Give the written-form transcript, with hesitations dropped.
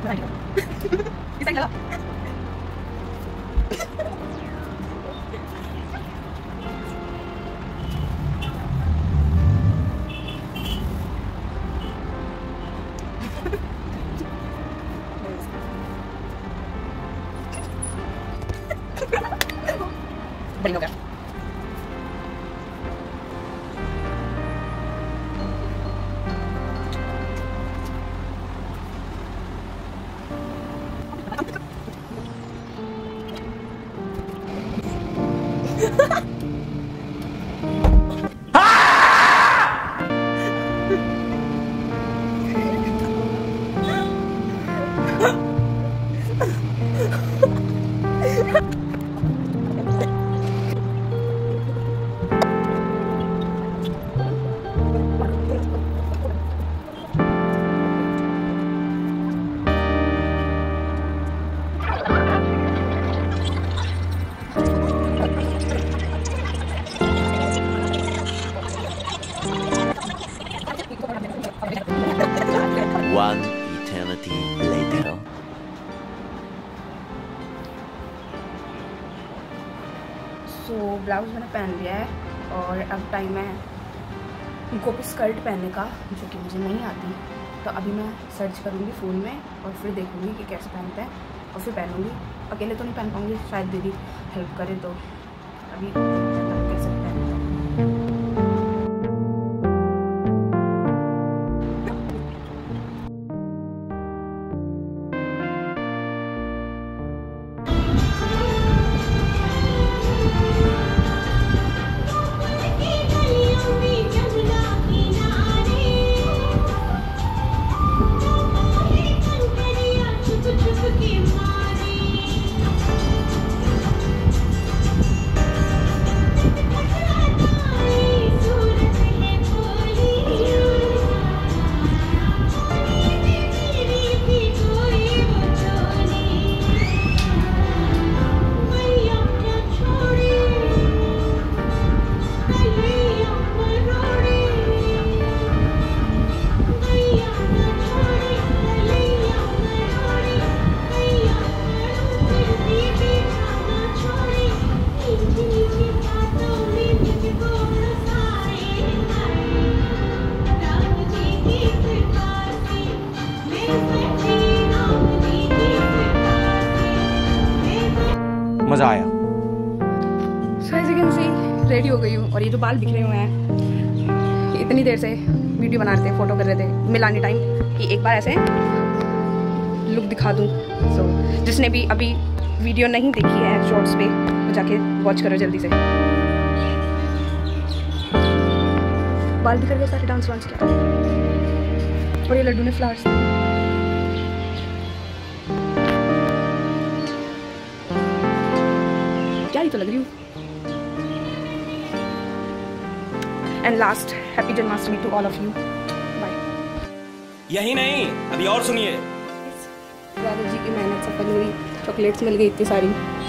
बढ़िया हो गया। One eternity later. So blouse मैंने पहन लिया है और अब टाइम है गोपी स्कर्ट पहनने का, जो कि मुझे नहीं आती। तो अभी मैं सर्च करूँगी फ़ोन में और फिर देखूँगी कि कैसे पहनते हैं और फिर पहनूँगी। अकेले तो नहीं पहन पाऊँगी, शायद दीदी हेल्प करे। तो अभी कैसे पहनते हैं। मजा आया। रेडी हो गई हूँ और ये जो बाल बिखरे हुए हैं, इतनी देर से वीडियो बना रहे थे, फोटो कर रहे थे मिलाने टाइम, कि एक बार ऐसे लुक दिखा दूँ। सो जिसने भी अभी वीडियो नहीं देखी है शॉर्ट्स पे, तो जाके वॉच करो जल्दी से। बाल बिखर गए सारे, डांस वांस किया और ये लड्डू ने फ्लावर्स। क्या ही तो लग रही हूँ। And last, happy Janmashtami to all of you. Bye. यही नहीं, अभी और सुनिए। दादाजी की मेहनत सफल हुई, चॉकलेट्स मिल गई इतनी सारी।